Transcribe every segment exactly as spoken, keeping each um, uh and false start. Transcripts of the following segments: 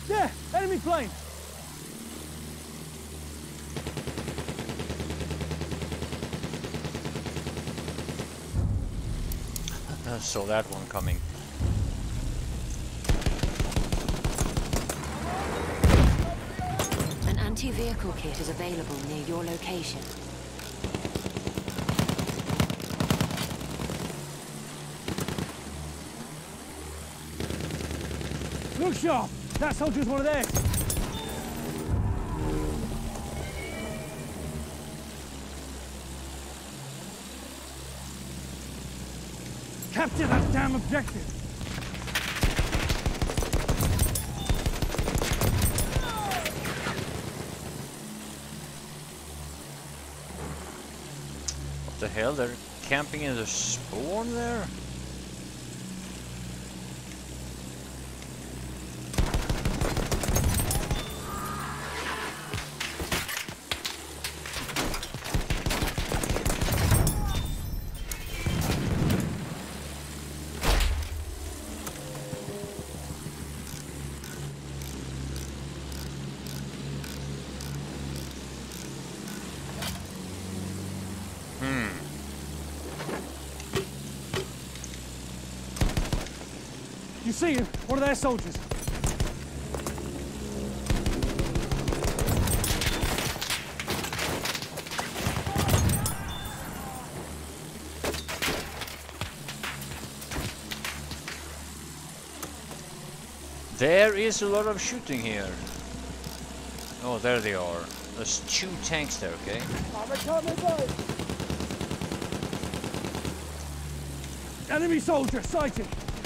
There! Enemy plane! I saw that one coming. An anti-vehicle kit is available near your location. Look sharp! That soldier's one of theirs! Capture that damn objective! What the hell? They're camping in the spawn there? You see him? One of their soldiers. There is a lot of shooting here. Oh, there they are. There's two tanks there, okay? Enemy soldier sighted!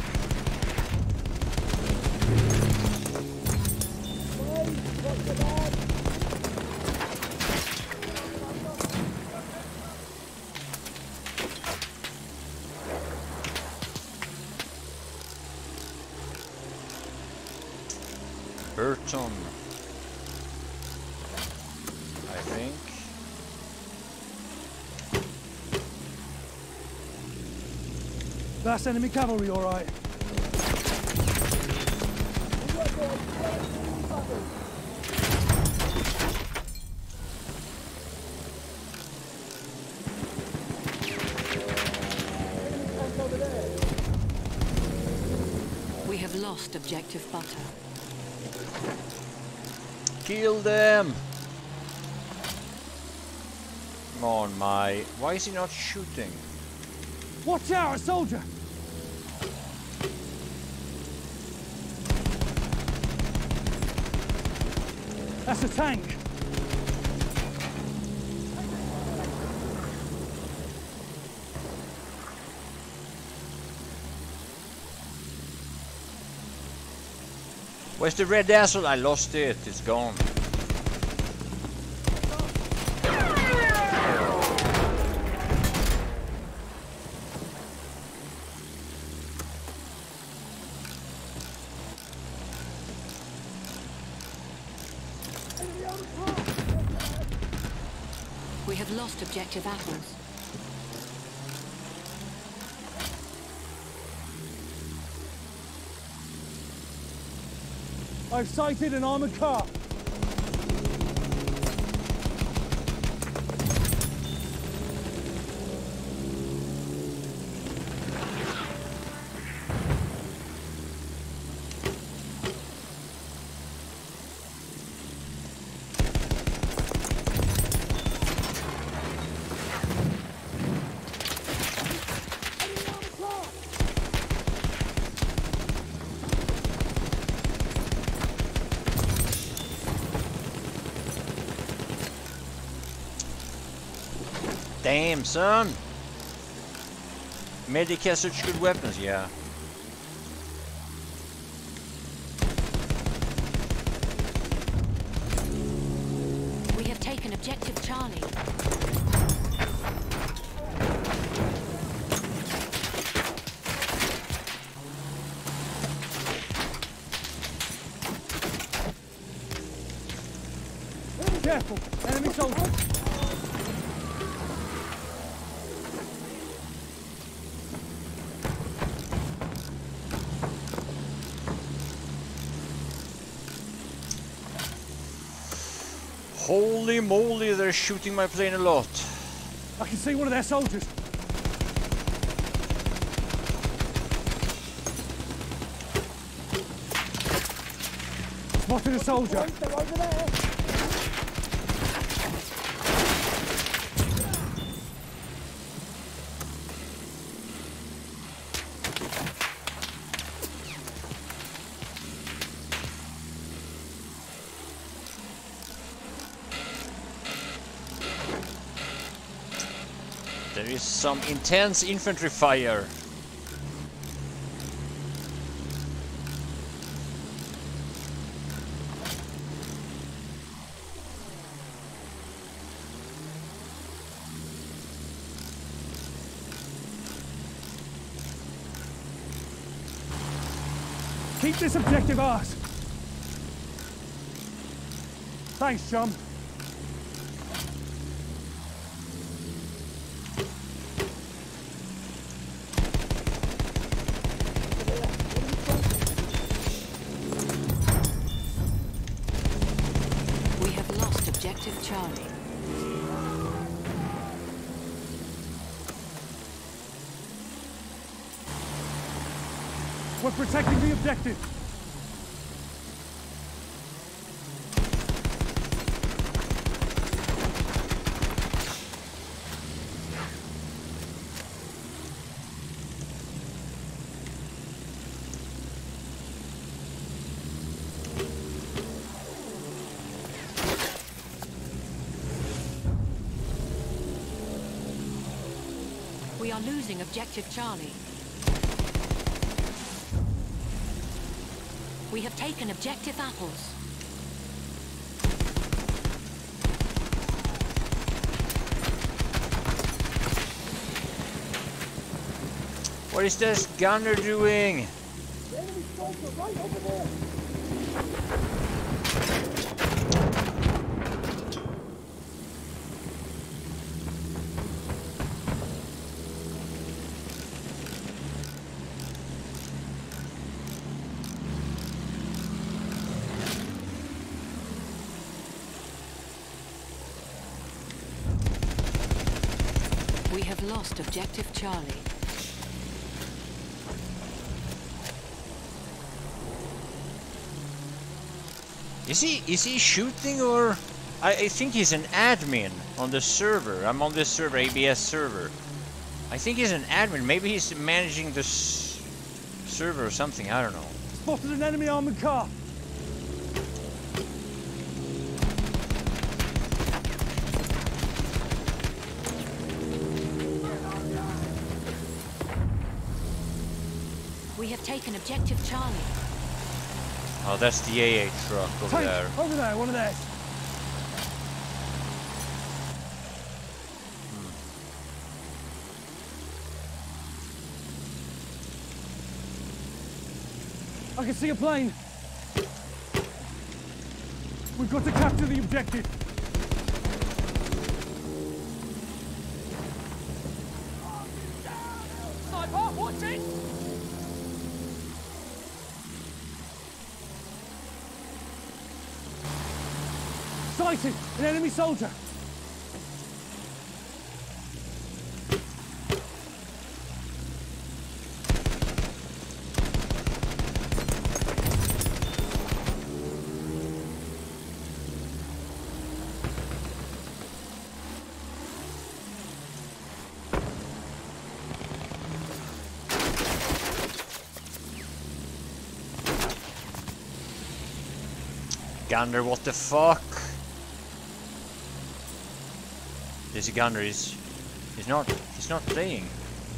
Burton, I think. That's enemy cavalry, all right. We have lost objective butter. Kill them! Come on, my. Why is he not shooting? Watch out, a soldier! That's a tank. Where's the red asshole? I lost it. It's gone. We have lost objective apples. I've sighted an armored car. Damn, son! Medic has such good weapons, yeah. We have taken objective Charlie. Careful, enemy soldier. Holy moly, they're shooting my plane a lot. I can see one of their soldiers. Spotted a soldier. They're over there. There is some intense infantry fire. Keep this objective ours. Thanks, chum. We have lost objective Charlie. We're protecting the objective. We are losing objective Charlie. We have taken objective apples. What is this gunner doing? The enemy soldier right over there. We have lost objective Charlie. Is he is he shooting or? I, I think he's an admin on the server. I'm on this server, A B S server. I think he's an admin. Maybe he's managing the s server or something. I don't know. Spotted an enemy armored car. We have taken objective Charlie. Oh, that's the A A truck over Tank, there. over there, one of theirs. I can see a plane. We've got to capture the objective. Sniper, watch it! Sighted! An enemy soldier! Gunner, what the fuck? This gunner is is not he's not playing.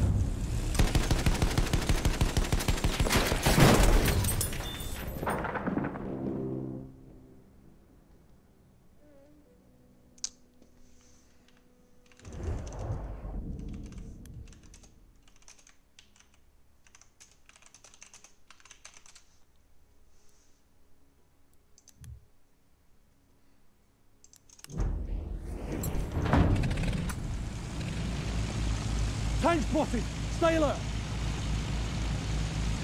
Tank spotted! Stay alert!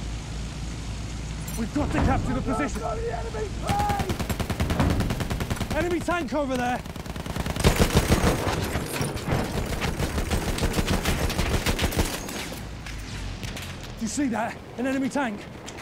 We've got to capture the position! Go to the enemy plane! Enemy tank over there! Do you see that? An enemy tank?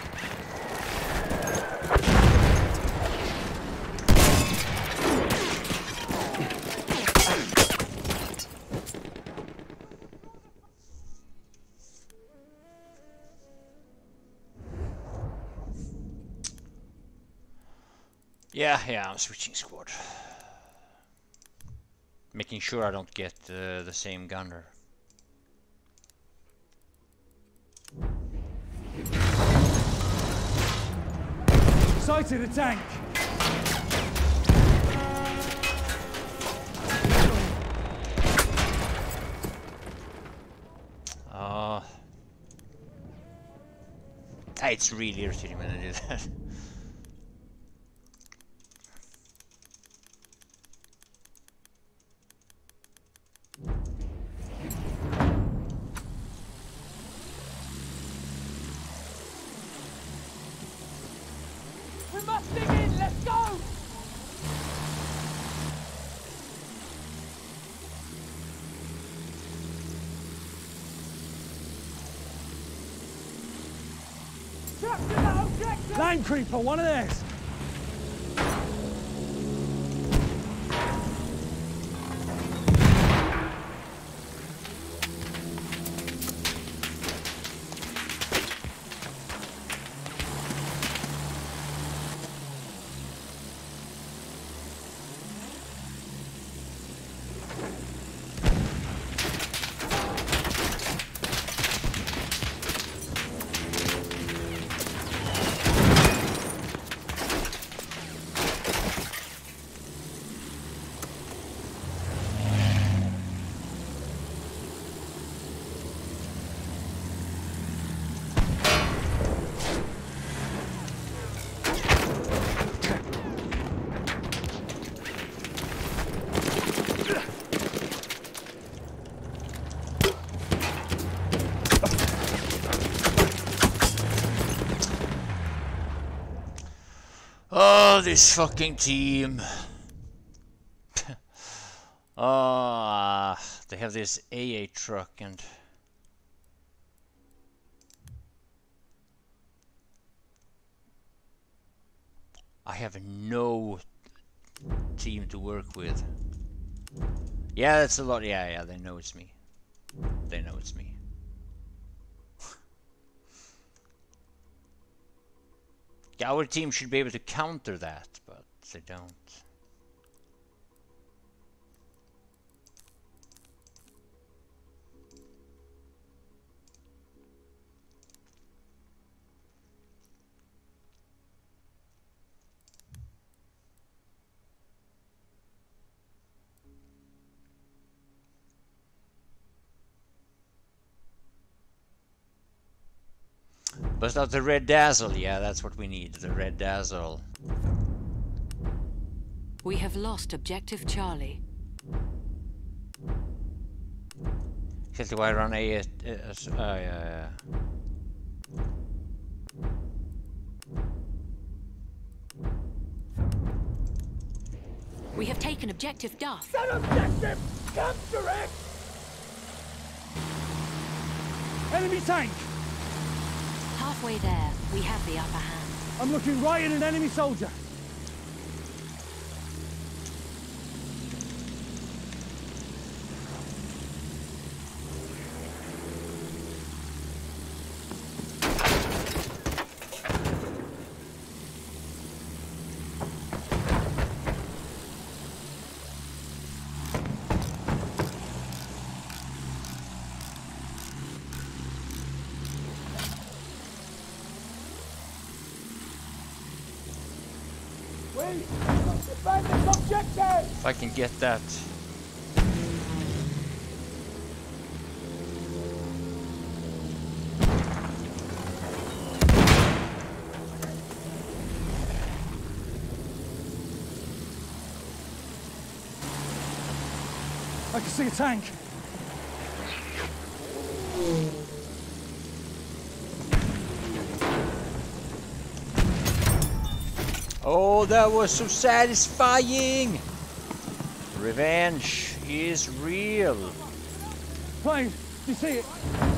Yeah, yeah, I'm switching squad. Making sure I don't get uh, the same gunner. Sighted a tank! Uh, it's really irritating when I do that. We must dig in. Let's go. Capture that objective. Land creeper, one of theirs! Oh, this fucking team. Ah, uh, they have this A A truck and I have no team to work with. Yeah, that's a lot. Yeah, yeah, they know it's me. They know it's me. Our team should be able to counter that, but they don't. Bust out the red dazzle. Yeah, that's what we need. The red dazzle. We have lost objective Charlie. Exactly why I run A. Uh, uh, yeah, yeah. We have taken objective Duff. That objective. Capture it. Enemy tank! Halfway there, we have the upper hand. I'm looking right at an enemy soldier. Defend this objective! If I can get that. I can see a tank. Oh, Oh, that was so satisfying! Revenge is real. Plane, you see it?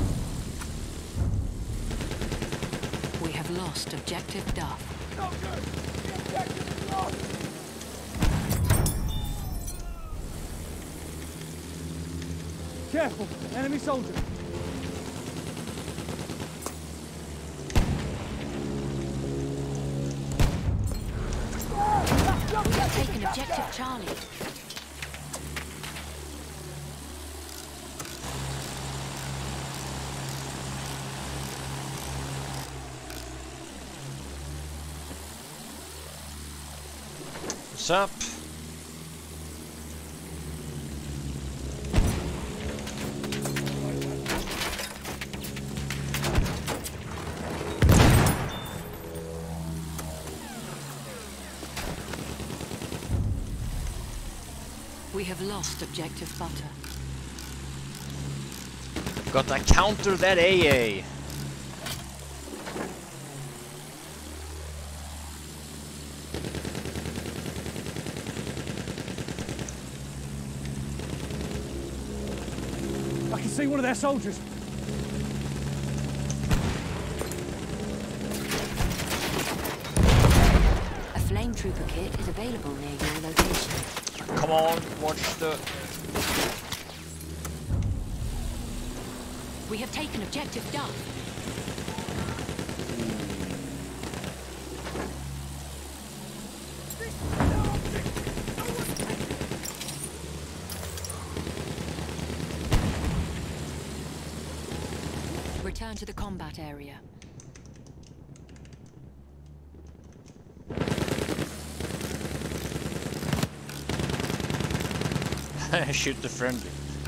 We have lost objective Duff. Not good. The objective is lost. Careful, enemy soldier. We have taken objective Charlie. What's up? We have lost objective Butter. Gotta counter that A A. I can see one of their soldiers. A flame trooper kit is available near your location. Come on, watch the... We have taken objective Duff. Return to the combat area. Shoot the friendly.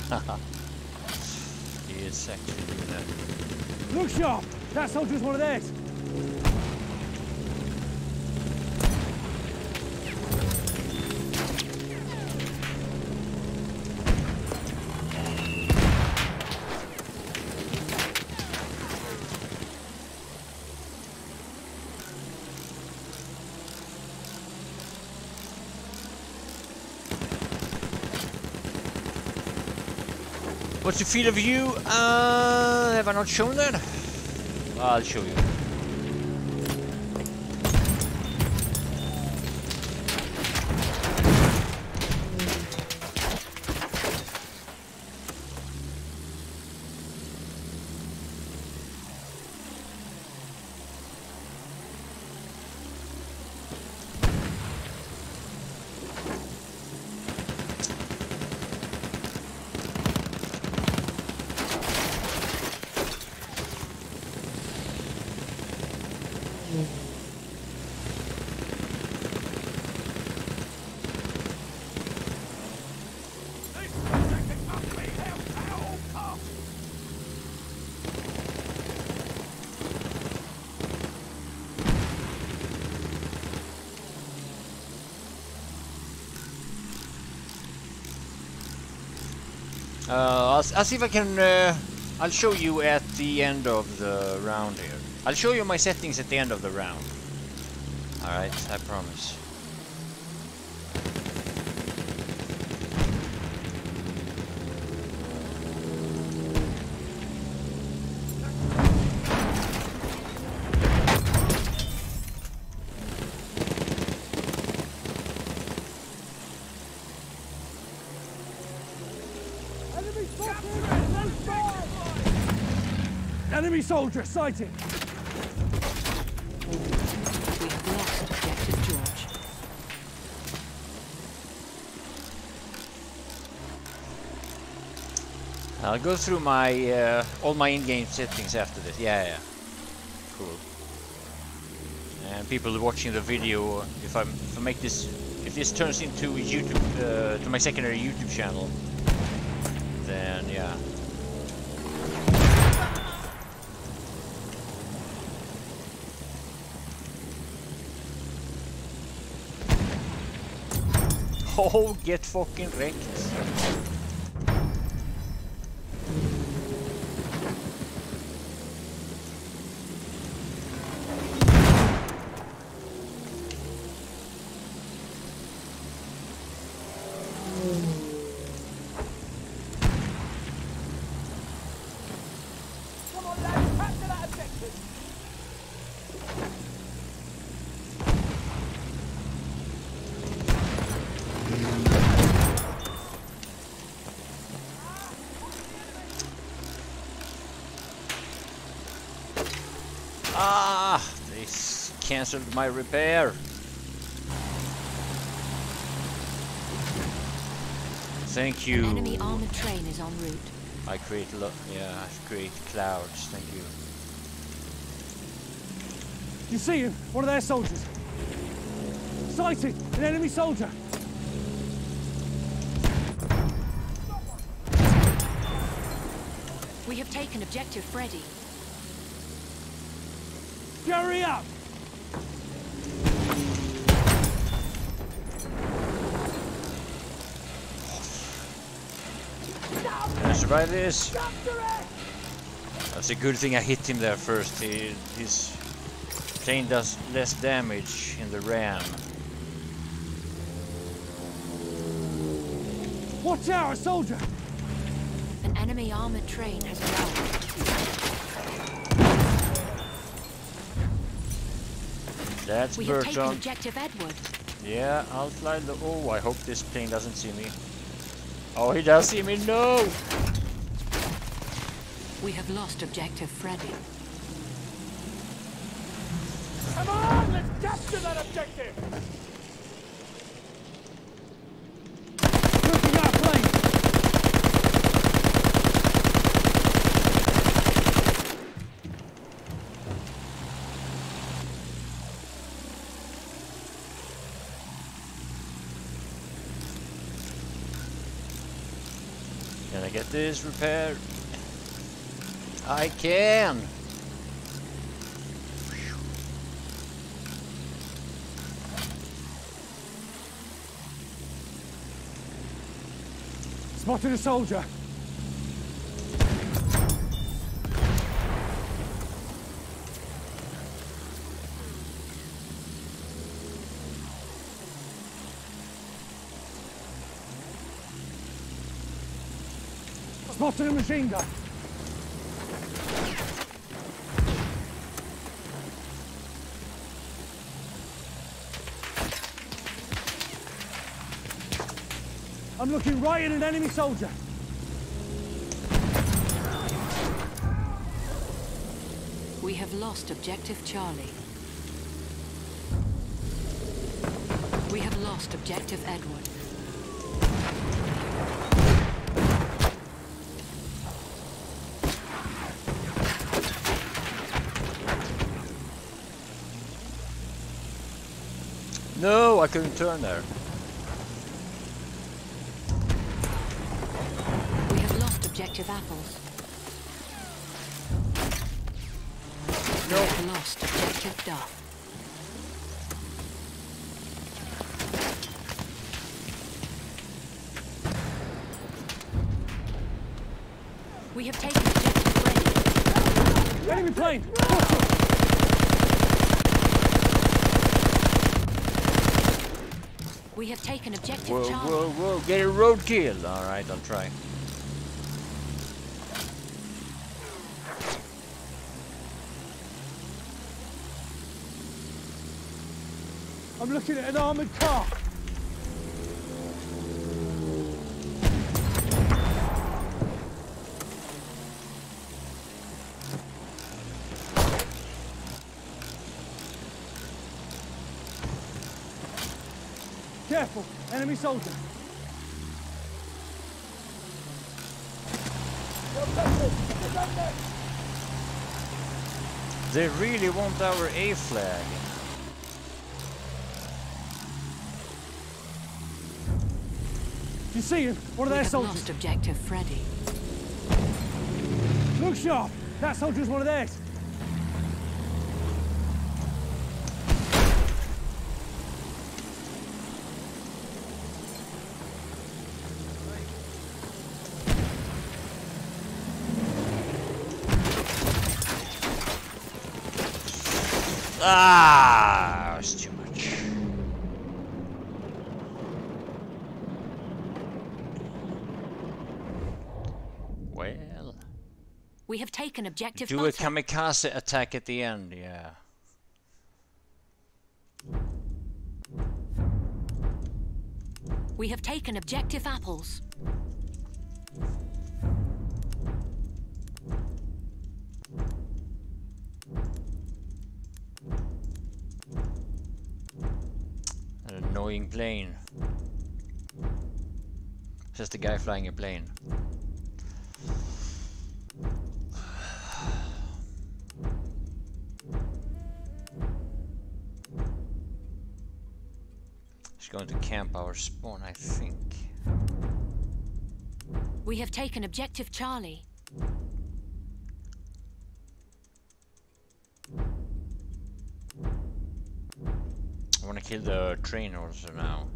He is actually doing that. Look sharp! That soldier's one of theirs. What's the field of view? Uh, have I not shown that? I'll show you. Uh, I'll, I'll see if I can, uh, I'll show you at the end of the round here. I'll show you my settings at the end of the round. Alright, I promise. Enemy soldier sighted. We have lost objective George. I'll go through my uh, all my in-game settings after this. Yeah, yeah. Cool. And people watching the video, if I if I make this, if this turns into YouTube, uh, to my secondary YouTube channel, then yeah. Oh, get fucking wrecked. Ah, they s- cancelled my repair. Thank you. An enemy armored train is en route. I create lo yeah, I create clouds. Thank you. You see him? One of their soldiers. Sighted! An enemy soldier! We have taken objective Freddy. Hurry up! Can I survive this? That's a good thing I hit him there first. He, his plane does less damage in the ram. Watch out, a soldier! An enemy armored train has arrived. That's We have taken Bertrand. objective Edward. Yeah, I'll fly the... Oh, I hope this plane doesn't see me. Oh, he does see me. No! We have lost objective Freddy. Come on, let's capture that objective! Looking at a plane! Can I get this repaired? I can! Spotted a soldier! Spotted a machine gun! I'm looking right at an enemy soldier! We have lost objective Charlie. We have lost objective Edward. No, I couldn't turn there. We have lost objective Apples. No. We have lost objective Duff. We have taken objective Freddy. Enemy plane! Watch it! We have taken objective Whoa, Charlie. whoa, whoa, get a roadkill! Alright, I'll try. I'm looking at an armoured car! Careful! Enemy soldier! They really want our A flag. You see him? One of We their have soldiers! lost objective Freddy. Look sharp! That soldier's one of theirs! Ah, it's too much. Well, We have taken objective do a Butter. kamikaze attack at the end, yeah. We have taken objective Apples. annoying plane. Just the guy flying a plane. He's going to camp our spawn, I think. We have taken objective Charlie. I want to kill the train also now.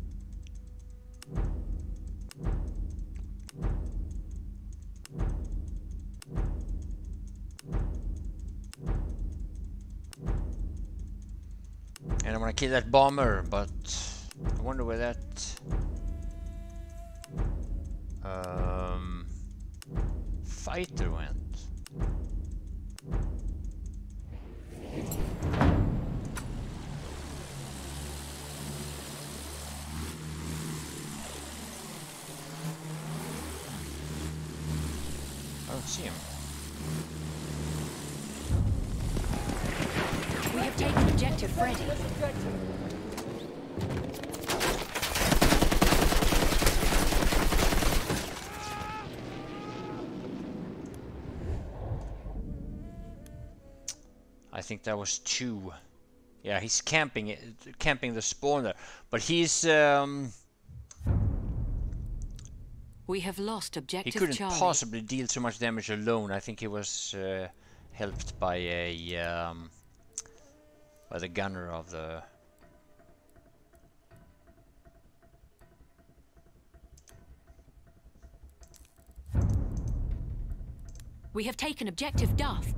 And I want to kill that bomber, but I wonder where that um, fighter went. I don't see him. We have taken objective Freddy. I think that was two. Yeah, he's camping it, camping the spawner, but he's um. We have lost He objective couldn't Charlie. possibly deal so much damage alone. I think he was uh, helped by a um, by the gunner of the. We have taken objective Duff.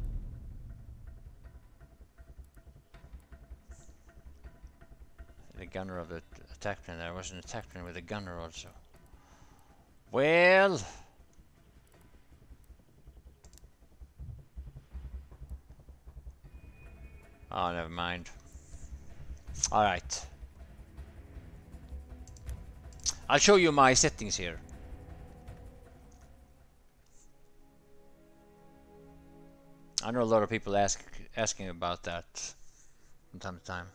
The gunner of the attack plane. There was an attack plane with a gunner also. Well. Oh, never mind. All right. I'll show you my settings here. I know a lot of people ask asking about that from time to time.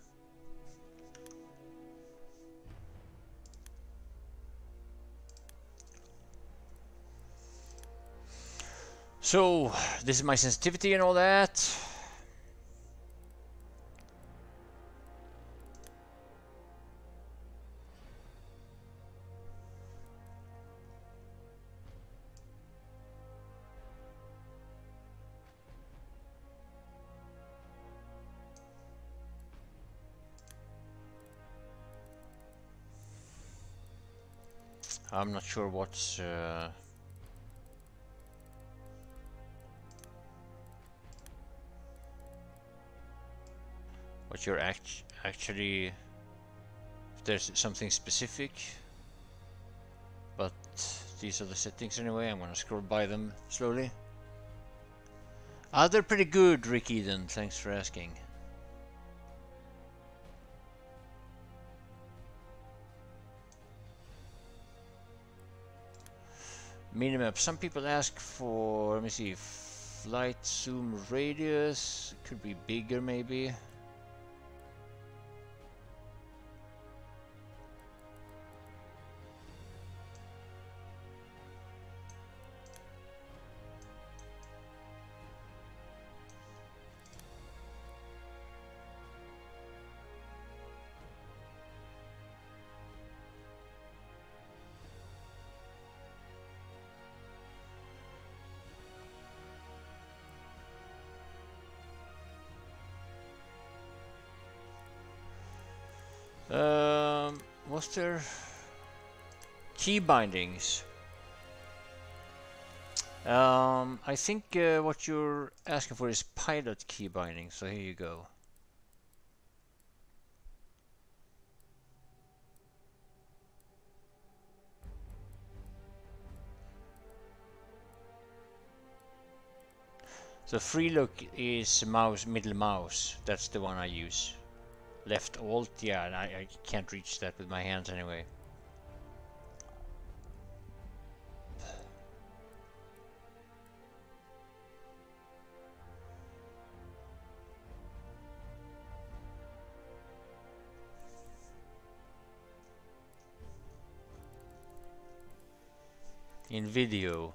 So, this is my sensitivity and all that. I'm not sure what's uh, what you're act actually, if there's something specific, but these are the settings anyway. I'm gonna scroll by them slowly. Ah, they're pretty good, Rick Eden. Thanks for asking. Minimap. Some people ask for, let me see, flight zoom radius. Could be bigger maybe. Um, was there key bindings? Um, I think uh, what you're asking for is pilot key bindings. So here you go. So free look is mouse, middle mouse. That's the one I use. Left alt, yeah, and I, I can't reach that with my hands anyway. in video.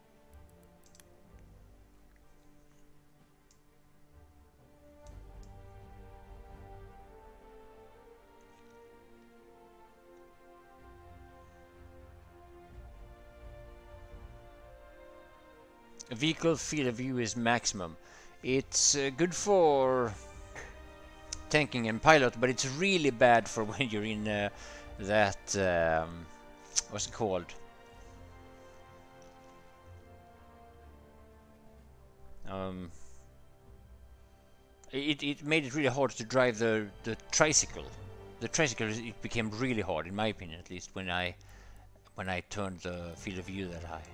Vehicle field of view is maximum. It's uh, good for tanking and pilot, but it's really bad for when you're in uh, that um, what's it called? Um, it it made it really hard to drive the the tricycle. The tricycle it became really hard, in my opinion, at least when I when I turned the field of view that high.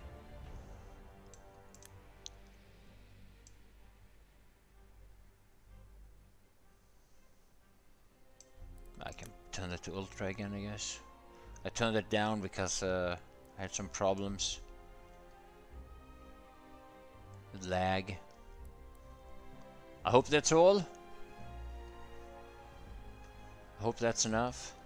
I can turn it to ultra again, I guess. I turned it down because uh, I had some problems with lag. I hope that's all. I hope that's enough.